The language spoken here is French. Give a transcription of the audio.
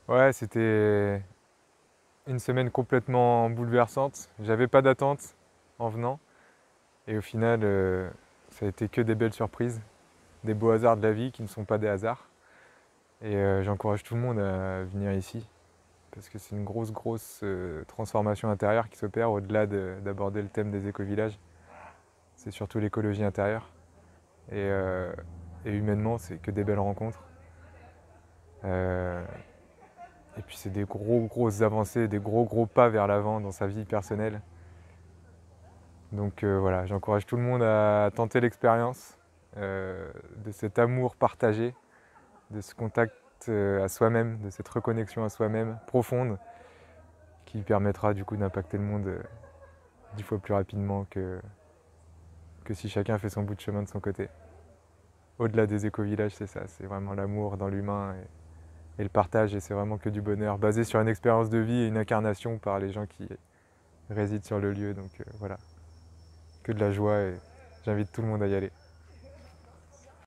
Ouais, c'était une semaine complètement bouleversante. J'avais pas d'attente en venant. Et au final, ça a été que des belles surprises, des beaux hasards de la vie qui ne sont pas des hasards. Et j'encourage tout le monde à venir ici, parce que c'est une grosse transformation intérieure qui s'opère au-delà d'aborder le thème des éco-villages. C'est surtout l'écologie intérieure. Et, euh, et humainement, c'est que des belles rencontres. Euh, et puis c'est des grosses avancées, des gros pas vers l'avant dans sa vie personnelle. Donc voilà, j'encourage tout le monde à tenter l'expérience de cet amour partagé, de ce contact à soi-même, de cette reconnexion à soi-même profonde qui permettra du coup d'impacter le monde 10 fois plus rapidement que si chacun fait son bout de chemin de son côté. Au-delà des éco-villages, c'est ça, c'est vraiment l'amour dans l'humain et le partage, et c'est vraiment que du bonheur, basé sur une expérience de vie et une incarnation par les gens qui résident sur le lieu. Donc voilà, que de la joie et j'invite tout le monde à y aller.